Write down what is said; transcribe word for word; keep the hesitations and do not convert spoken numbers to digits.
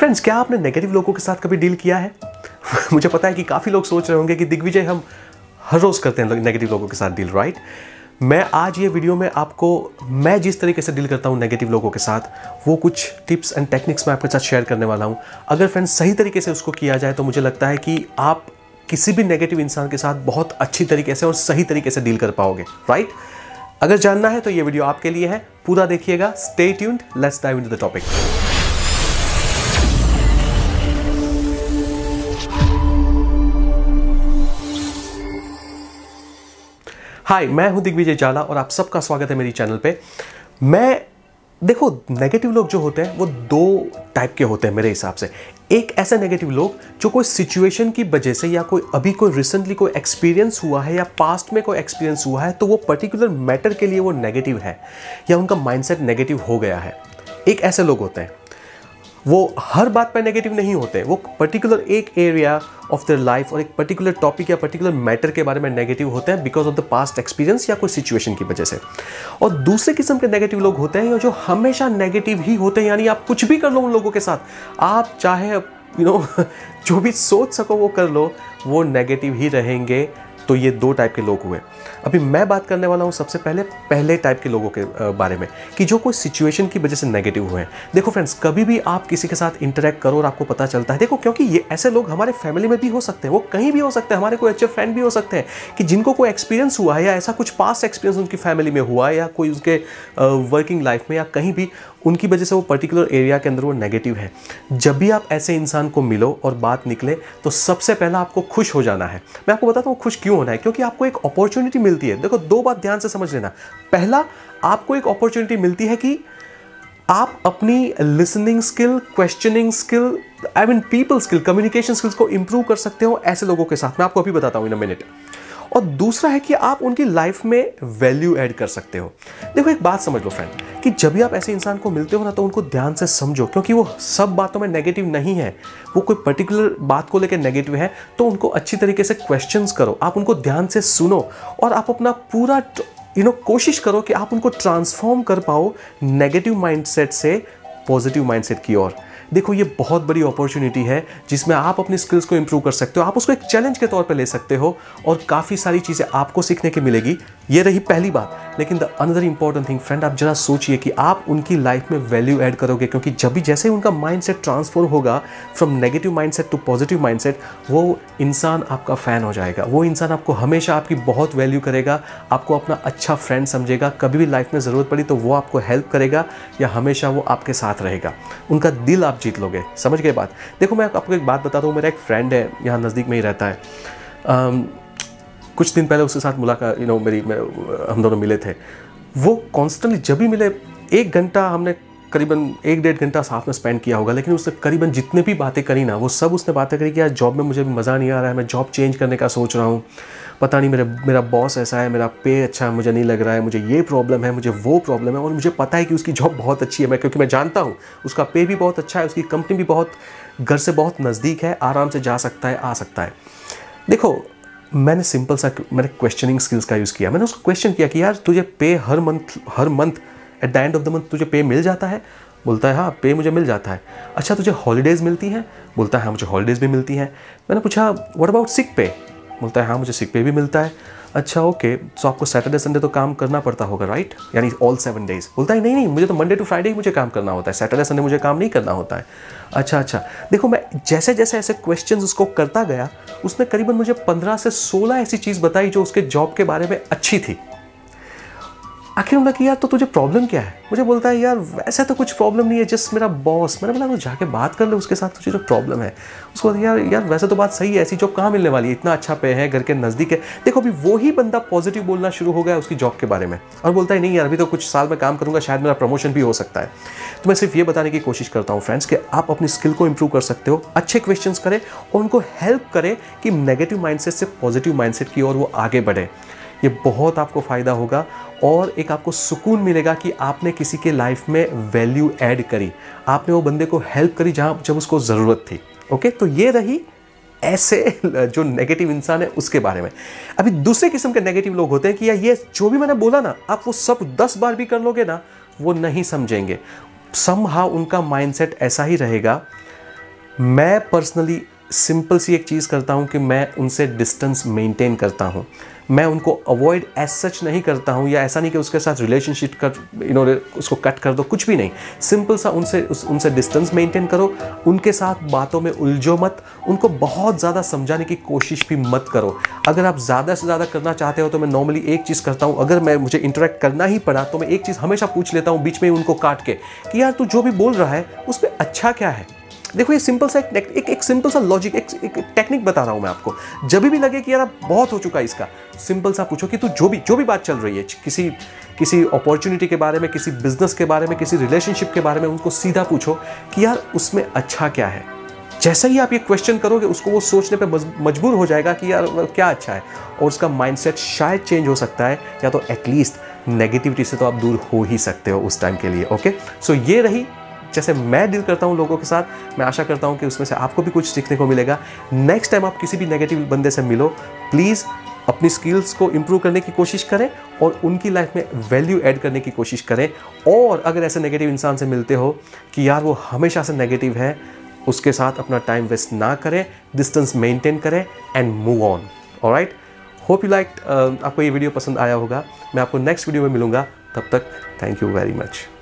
Friends, क्या आपने negative लोगों के साथ कभी डील किया है? मुझे पता है कि काफ़ी लोग सोच रहे होंगे कि दिग्विजय हम हर रोज़ करते हैं नेगेटिव लोगों के साथ डील, राइट? मैं आज ये वीडियो में आपको मैं जिस तरीके से डील करता हूँ नेगेटिव लोगों के साथ, वो कुछ टिप्स एंड टेक्निक्स मैं आपके साथ शेयर करने वाला हूँ। अगर फ्रेंड्स सही तरीके से उसको किया जाए तो मुझे लगता है कि आप किसी भी नेगेटिव इंसान के साथ बहुत अच्छी तरीके से और सही तरीके से डील कर पाओगे, राइट? अगर जानना है तो ये वीडियो आपके लिए है, पूरा देखिएगा। Stay tuned, let's dive into the topic. Hi, मैं हूं दिग्विजय जाला और आप सबका स्वागत है मेरी चैनल पे। मैं देखो, नेगेटिव लोग जो होते हैं वो दो टाइप के होते हैं मेरे हिसाब से। एक ऐसे नेगेटिव लोग जो कोई सिचुएशन की वजह से या कोई अभी कोई रिसेंटली कोई एक्सपीरियंस हुआ है या पास्ट में कोई एक्सपीरियंस हुआ है तो वो पर्टिकुलर मैटर के लिए वो नेगेटिव है या उनका माइंडसेट नेगेटिव हो गया है। एक ऐसे लोग होते हैं, वो हर बात पे नेगेटिव नहीं होते, वो पर्टिकुलर एक एरिया ऑफ देयर लाइफ और एक पर्टिकुलर टॉपिक या पर्टिकुलर मैटर के बारे में नेगेटिव होते हैं because of the past experience या कोई सिचुएशन की वजह से। और दूसरे किस्म के नेगेटिव लोग होते हैं जो हमेशा नेगेटिव ही होते हैं, यानी आप कुछ भी कर लो उन लोगों के साथ, आप चाहे यू नो जो भी सोच सको वो कर लो, वो नेगेटिव ही रहेंगे। तो ये दो टाइप के लोग हुए। अभी मैं बात करने वाला हूँ सबसे पहले पहले टाइप के लोगों के बारे में कि जो कोई सिचुएशन की वजह से नेगेटिव हुए हैं। देखो फ्रेंड्स, कभी भी आप किसी के साथ इंटरेक्ट करो और आपको पता चलता है, देखो क्योंकि ये ऐसे लोग हमारे फैमिली में भी हो सकते हैं, वो कहीं भी हो सकते हैं, हमारे कोई अच्छे फ्रेंड भी हो सकते हैं कि जिनको कोई एक्सपीरियंस हुआ है या ऐसा कुछ पास्ट एक्सपीरियंस उनकी फैमिली में हुआ है या कोई उसके वर्किंग लाइफ में या कहीं भी उनकी वजह से वो पर्टिकुलर एरिया के अंदर वो नेगेटिव है। जब भी आप ऐसे इंसान को मिलो और बात निकले तो सबसे पहला आपको खुश हो जाना है। मैं आपको बताता हूँ खुश क्यों होना है, क्योंकि आपको एक अपॉर्चुनिटी मिलती है। देखो, दो बात ध्यान से समझ लेना। पहला, आपको एक अपॉर्चुनिटी मिलती है कि आप अपनी listening skill, questioning skill, I mean people skill, communication skills को इंप्रूव कर सकते हो ऐसे लोगों के साथ। मैं आपको अभी बताता हूँ इन अ मिनट। और दूसरा है कि आप उनकी लाइफ में वैल्यू ऐड कर सकते हो। देखो, एक बात समझ लो फ्रेंड कि जब भी आप ऐसे इंसान को मिलते हो ना तो उनको ध्यान से समझो, क्योंकि वो सब बातों में नेगेटिव नहीं है। वो कोई पर्टिकुलर बात को लेकर नेगेटिव है तो उनको अच्छी तरीके से क्वेश्चंस करो, आप उनको ध्यान से सुनो और आप अपना पूरा यू नो कोशिश करो कि आप उनको ट्रांसफॉर्म कर पाओ नेगेटिव माइंडसेट से पॉजिटिव माइंडसेट की ओर। देखो, ये बहुत बड़ी अपॉर्चुनिटी है जिसमें आप अपनी स्किल्स को इंप्रूव कर सकते हो। आप उसको एक चैलेंज के तौर पे ले सकते हो और काफ़ी सारी चीज़ें आपको सीखने की मिलेगी। ये रही पहली बात। लेकिन the another important thing friend, आप जरा सोचिए कि आप उनकी लाइफ में वैल्यू ऐड करोगे, क्योंकि जब भी जैसे ही उनका माइंडसेट ट्रांसफॉर्म होगा from negative mindset to positive mindset, वो इंसान आपका फ़ैन हो जाएगा। वो इंसान आपको हमेशा आपकी बहुत वैल्यू करेगा, आपको अपना अच्छा फ्रेंड समझेगा। कभी भी लाइफ में ज़रूरत पड़ी तो वो आपको हेल्प करेगा या हमेशा वो आपके साथ रहेगा। उनका दिल आप जीत लोगे। समझ गए बात? देखो, मैं आपको एक बात बताता हूँ। मेरा एक फ्रेंड है, यहाँ नज़दीक में ही रहता है। um, कुछ दिन पहले उसके साथ मुलाकात यू नो मेरी हम दोनों मिले थे। वो कॉन्स्टेंटली जब भी मिले, एक घंटा हमने करीबन एक डेढ़ घंटा साथ में स्पेंड किया होगा, लेकिन उसने करीबन जितने भी बातें करी ना, वो सब उसने बातें करी कि यार जॉब में मुझे मज़ा नहीं आ रहा है, मैं जॉब चेंज करने का सोच रहा हूँ, पता नहीं मेरे मेरा बॉस ऐसा है, मेरा पे अच्छा मुझे नहीं लग रहा है, मुझे ये प्रॉब्लम है, मुझे वो प्रॉब्लम है। और मुझे पता है कि उसकी जॉब बहुत अच्छी है, मैं क्योंकि मैं जानता हूँ उसका पे भी बहुत अच्छा है, उसकी कंपनी भी बहुत घर से बहुत नज़दीक है, आराम से जा सकता है, आ सकता है। देखो, मैंने सिंपल सा मैंने क्वेश्चनिंग स्किल्स का यूज़ किया। मैंने उसको क्वेश्चन किया कि यार तुझे पे हर मंथ हर month at the end of the month तुझे पे मिल जाता है? बोलता है हाँ, पे मुझे मिल जाता है। अच्छा, तुझे हॉलीडेज़ मिलती हैं? बोलता है हाँ, मुझे हॉलीडेज़ भी मिलती हैं। मैंने पूछा व्हाट अबाउट सिक पे? बोलता है हाँ, मुझे सिक पे भी मिलता है। अच्छा ओके, तो आपको सैटरडे संडे तो काम करना पड़ता होगा, राइट? यानी ऑल सेवन डेज। बोलता है नहीं नहीं, मुझे तो मंडे टू फ्राइडे ही मुझे काम करना होता है, सैटरडे संडे मुझे काम नहीं करना होता है। अच्छा अच्छा। देखो, मैं जैसे जैसे ऐसे क्वेश्चंस उसको करता गया, उसने करीबन मुझे पंद्रह से सोलह ऐसी चीज़ बताई जो उसके जॉब के बारे में अच्छी थी। आखिर बोला कि यार तो तुझे प्रॉब्लम क्या है? मुझे बोलता है यार वैसे तो कुछ प्रॉब्लम नहीं है, जस्ट मेरा बॉस। मैंने बोला तो जाके बात कर ले उसके साथ, तुझे जो प्रॉब्लम है। उसको यार यार वैसे तो बात सही है, ऐसी जॉब कहाँ मिलने वाली है, इतना अच्छा पे है, घर के नज़दीक है। देखो, अभी वही बंदा पॉजिटिव बोलना शुरू हो गया उसकी जॉब के बारे में और बोलता है नहीं यार, अभी तो कुछ साल में काम करूँगा, शायद मेरा प्रमोशन भी हो सकता है। तो मैं सिर्फ ये बताने की कोशिश करता हूँ फ्रेंड्स कि आप अपनी स्किल को इंप्रूव कर सकते हो, अच्छे क्वेश्चंस करें और उनको हेल्प करें कि नेगेटिव माइंडसेट से पॉजिटिव माइंडसेट की ओर वो आगे बढ़े। ये बहुत आपको फ़ायदा होगा और एक आपको सुकून मिलेगा कि आपने किसी के लाइफ में वैल्यू ऐड करी, आपने वो बंदे को हेल्प करी जहाँ जब उसको ज़रूरत थी। ओके, तो ये रही ऐसे जो नेगेटिव इंसान है उसके बारे में। अभी दूसरे किस्म के नेगेटिव लोग होते हैं कि यार ये जो भी मैंने बोला ना, आप वो सब दस बार भी कर लोगे ना, वो नहीं समझेंगे। समहाउ उनका माइंडसेट ऐसा ही रहेगा मैं पर्सनली सिंपल सी एक चीज़ करता हूँ कि मैं उनसे डिस्टेंस मेंटेन करता हूँ। मैं उनको अवॉइड एज सच नहीं करता हूँ, या ऐसा नहीं कि उसके साथ रिलेशनशिप कर यू नो उसको कट कर दो, कुछ भी नहीं। सिंपल सा उनसे उस, उनसे डिस्टेंस मेंटेन करो, उनके साथ बातों में उलझो मत, उनको बहुत ज़्यादा समझाने की कोशिश भी मत करो। अगर आप ज़्यादा से ज़्यादा करना चाहते हो तो मैं नॉर्मली एक चीज़ करता हूँ, अगर मैं मुझे इंटरेक्ट करना ही पड़ा तो मैं एक चीज़ हमेशा पूछ लेता हूँ बीच में उनको काट के कि यार तू जो भी बोल रहा है उसमें अच्छा क्या है। देखो ये सिंपल सा एक एक, एक सिंपल सा लॉजिक, एक, एक टेक्निक बता रहा हूं मैं आपको। जब भी लगे कि यार अब बहुत हो चुका है इसका, सिंपल सा पूछो कि तू जो भी जो भी बात चल रही है, किसी किसी अपॉर्चुनिटी के बारे में, किसी बिजनेस के बारे में, किसी रिलेशनशिप के बारे में, उनको सीधा पूछो कि यार उसमें अच्छा क्या है। जैसे ही आप ये क्वेश्चन करोगे उसको वो सोचने पे मजबूर हो जाएगा कि यार क्या अच्छा है, और उसका माइंडसेट शायद चेंज हो सकता है, या तो एटलीस्ट नेगेटिविटी से तो आप दूर हो ही सकते हो उस टाइम के लिए। ओके, सो ये रही जैसे मैं डील करता हूँ लोगों के साथ। मैं आशा करता हूँ कि उसमें से आपको भी कुछ सीखने को मिलेगा। नेक्स्ट टाइम आप किसी भी नेगेटिव बंदे से मिलो, प्लीज़ अपनी स्किल्स को इंप्रूव करने की कोशिश करें और उनकी लाइफ में वैल्यू ऐड करने की कोशिश करें। और अगर ऐसे नेगेटिव इंसान से मिलते हो कि यार वो हमेशा से नेगेटिव है, उसके साथ अपना टाइम वेस्ट ना करें, डिस्टेंस मेंटेन करें and move on. Alright, hope you like, आपको ये वीडियो पसंद आया होगा। मैं आपको नेक्स्ट वीडियो में मिलूंगा, तब तक थैंक यू वेरी मच।